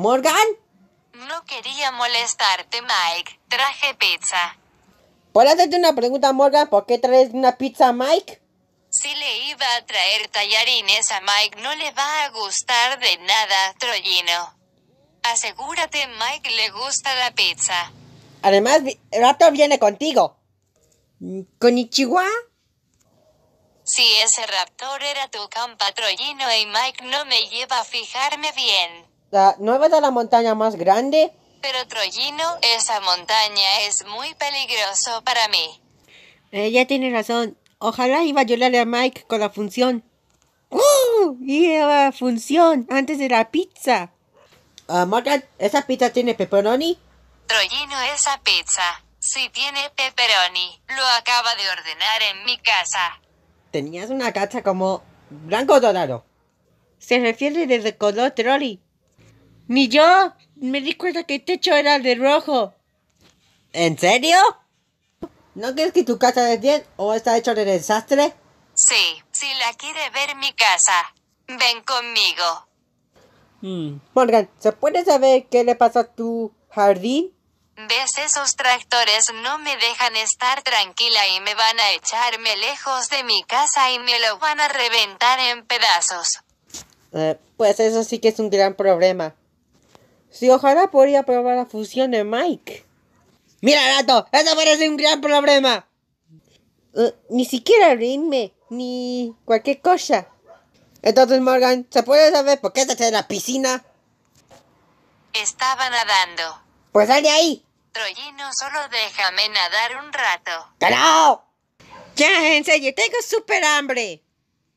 ¿Morgan? No quería molestarte, Mike. Traje pizza. ¿Puedo hacerte una pregunta, Morgan? ¿Por qué traes una pizza a Mike? Si le iba a traer tallarines a Mike, no le va a gustar de nada, Troyino. Asegúrate, Mike le gusta la pizza. Además, Raptor viene contigo. ¿Konnichiwa? Si ese raptor era tu compa Troyino y Mike no me lleva a fijarme bien. ¿No ves a la montaña más grande? Pero Troyino, esa montaña es muy peligroso para mí. Ya tienes razón. Ojalá iba a ayudarle a Mike con la función. Lleva función antes de la pizza. Morgan, ¿esa pizza tiene pepperoni? Troyino, esa pizza, si tiene pepperoni, lo acaba de ordenar en mi casa. Tenías una cacha como blanco dorado. Se refiere de color trolley. Ni yo me di cuenta que el techo era de rojo. ¿En serio? ¿No crees que tu casa es bien o está hecho de desastre? Sí, si la quiere ver mi casa, ven conmigo. Morgan, ¿se puede saber qué le pasa a tu jardín? ¿Ves? Esos tractores no me dejan estar tranquila y me van a echarme lejos de mi casa y me lo van a reventar en pedazos. Pues eso sí que es un gran problema. Sí, ojalá podría probar la fusión de Mike. ¡Mira, gato! ¡Eso parece un gran problema! Ni siquiera reírme, ni cualquier cosa. Entonces, Morgan, ¿se puede saber por qué estás en la piscina? Estaba nadando. ¡Pues sal de ahí! Troyino, solo déjame nadar un rato. ¡Que no! Ya, en serio, tengo súper hambre.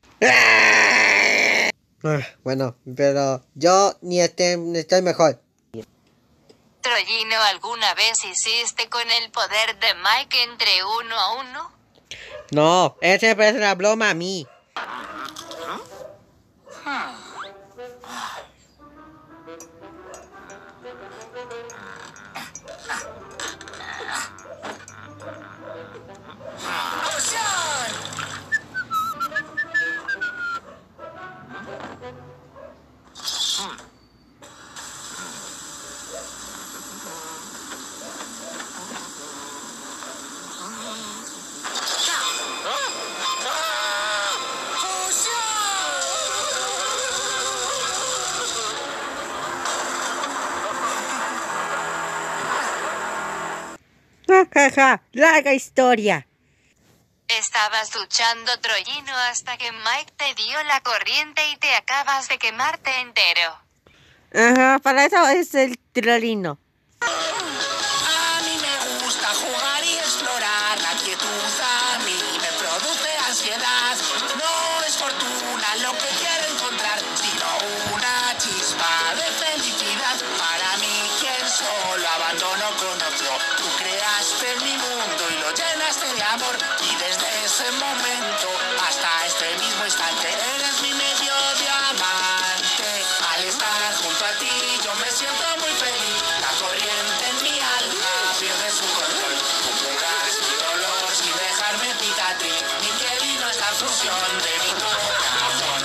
Bueno, pero yo ni estoy mejor. Troyino, ¿alguna vez hiciste con el poder de Mike entre 1-1? No, él siempre es una broma a mí. Jaja, larga historia. Estabas luchando, Troyino, hasta que Mike te dio la corriente y te acabas de quemarte entero. Ajá, para eso es el trolino. A mí me gusta jugar y explorar. La quietud a mí me produce ansiedad. No es fortuna lo que quiero encontrar, sino una chispa de felicidad. Para mí, quien solo abandono conoció. Tú creaste mi mundo y lo llenaste de amor. Y desde ese momento hasta este mismo instante eres mi medio diamante. Al estar junto a ti yo me siento muy feliz. La corriente en mi alma pierde su control. Tú curas mi dolor sin dejarme cicatriz. Mi piel y no es la fusión de mi corazón.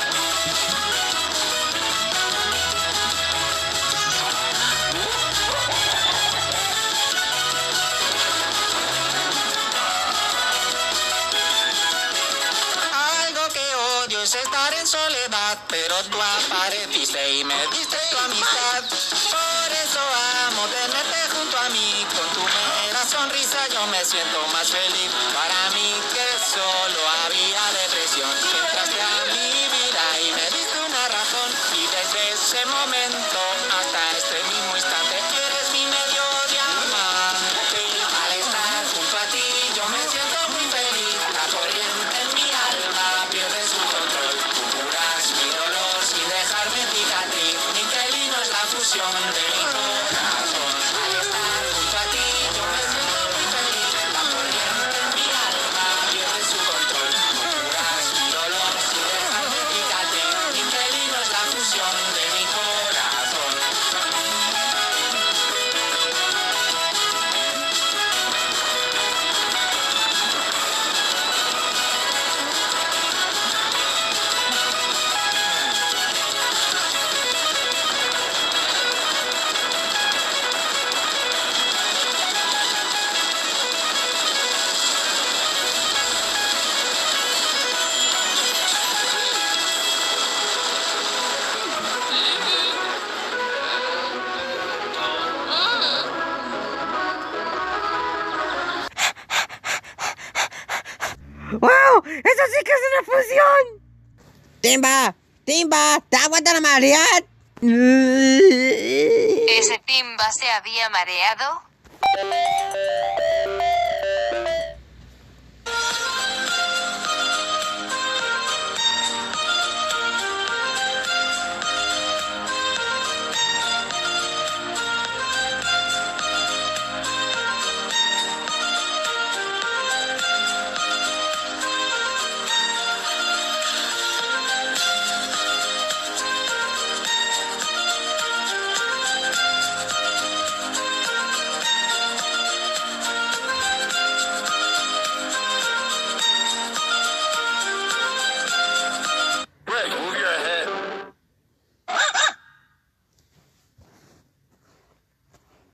Algo que odio es estar en soledad, pero tú apareciste y me diste tu amistad. Por eso amo tenerte junto a mí. Con tu mera sonrisa yo me siento más feliz. Para mí que solo había depresión, entraste a mi vida y me diste una razón. Y desde ese momento hasta este mismo instante eres mi medio diamante. Al estar junto a ti yo me siento muy feliz. La corriente en mi alma pierde su control. Tú curas mi dolor sin dejarme cicatriz. Mi pelino es la fusión de mi corazón. Al estar junto a ti yo me siento muy feliz. La corriente en mi alma pierde su control. Tú curas mi dolor sin dejarme cicatriz. Mi pelino es la fusión de mi corazón. ¡Eso sí que es una fusión! ¡Timba! ¡Timba! ¿Te aguanta la marea? ¿Ese Timba se había mareado?